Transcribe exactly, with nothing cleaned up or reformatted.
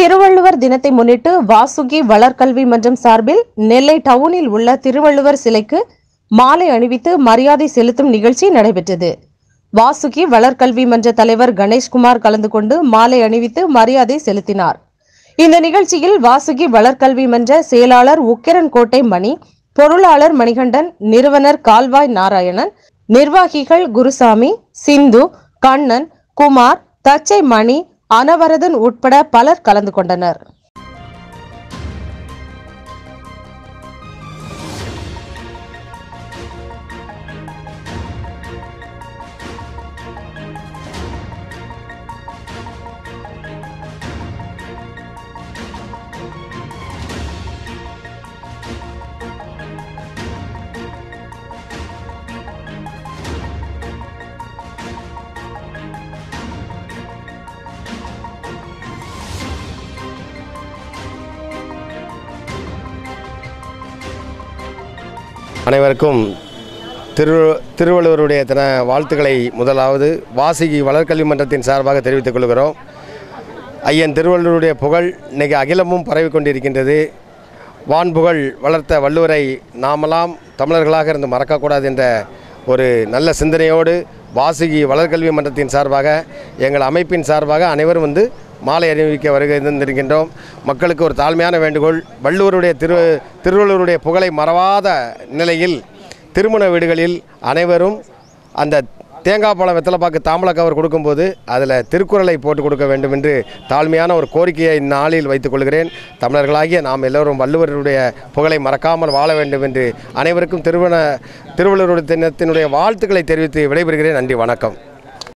திருவள்ளுவர் தினத்தை முன்னிட்டு வாசுகி வளர்கல்வி மன்றம் சார்பில் நெல்லை டவுனில் உள்ள திருவள்ளுவர் சிலைக்கு மாலை அணிவித்து மரியாதை செலுத்தும் நிகழ்ச்சி நடைபெற்றது. வாசுகி வளர்கல்வி மன்ற தலைவர் கணேஷ்குமார் கலந்து கொண்டு மாலை அணிவித்து மரியாதை செலுத்தினார். இந்த நிகழ்ச்சியில் வாசுகி வளர்கல்வி மன்ற செயலாளர் உக்கிரன்கோட்டை மணி, பொருளாளர் மணிகண்டன், நிறுவனர் கால்வாய் நாராயணன், நிர்வாகிகள் குருசாமி, சிந்து, கண்ணன், குமார், தச்சை மணி, அனவரதன் உட்பட பலர் கலந்து கொண்டனர். அனைவருக்கும் திரு திருவள்ளுவருடைய தின வாழ்த்துக்களை முதலாவது வாசுகி வளர்கல்வி மன்றத்தின் சார்பாக தெரிவித்துக் கொள்கிறோம். ஐயன் திருவள்ளுவருடைய புகழ் இன்றைக்கி அகிலமும் பரவி கொண்டிருக்கின்றது. வான்புகழ் வளர்த்த வள்ளுவரை நாமெல்லாம் தமிழர்களாக இருந்து மறக்கக்கூடாது என்ற ஒரு நல்ல சிந்தனையோடு வாசுகி வளர்கல்வி மன்றத்தின் சார்பாக எங்கள் அமைப்பின் சார்பாக அனைவரும் வந்து மாலை அணிவிக்க வருகை இருந்திருக்கின்றோம். மக்களுக்கு ஒரு தாழ்மையான வேண்டுகோள், வள்ளுவருடைய திரு திருவள்ளுவருடைய புகழை மறவாத நிலையில் திருமண வீடுகளில் அனைவரும் அந்த தேங்காய் பழம் வெத்தலைப்பாக்கு தாம்பளை கவர் கொடுக்கும்போது அதில் திருக்குறளை போட்டு கொடுக்க வேண்டும் என்று தாழ்மையான ஒரு கோரிக்கையை இந்நாளில் வைத்துக் கொள்கிறேன். தமிழர்களாகிய நாம் எல்லோரும் வள்ளுவருடைய புகழை மறக்காமல் வாழ வேண்டும் என்று அனைவருக்கும் திருவண்ண திருவள்ளுவருடைய தினத்தினுடைய வாழ்த்துக்களை தெரிவித்து விடைபெறுகிறேன். நன்றி, வணக்கம்.